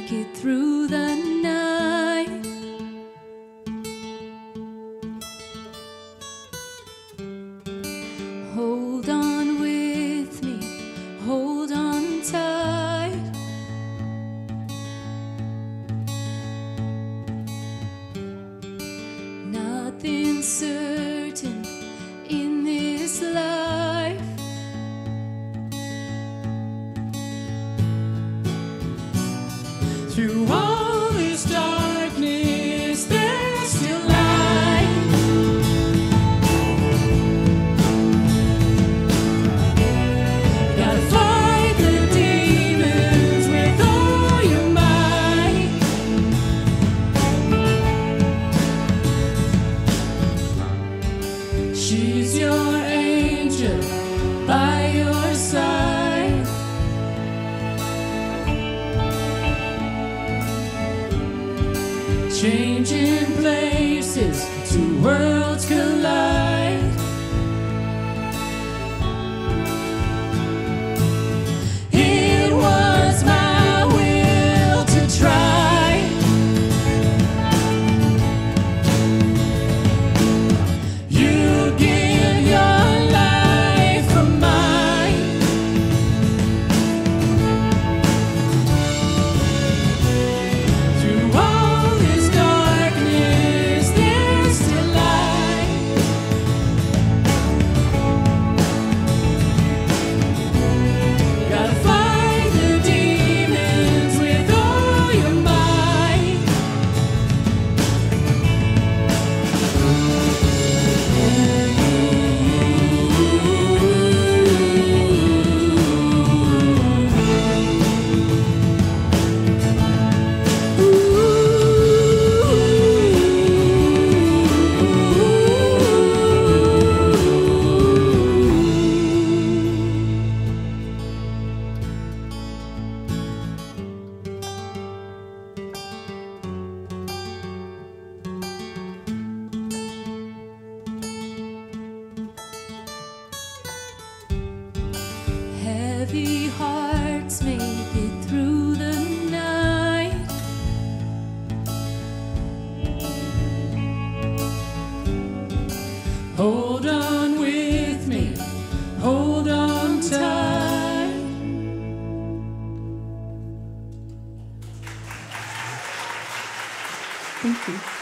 make it through the night. Hold on with me, hold on tight. Nothing's certain in this life. Through all this darkness, there's still light. Gotta fight the demons with all your might. She's your angel by your side. Changing places, two worlds collide. It was my will to try. You give your life for mine. Through all this darkness, there's still light. Gotta fight the demons with all your might. Heavy hearts make it through the night. Hold on with me, hold on tight. Thank you.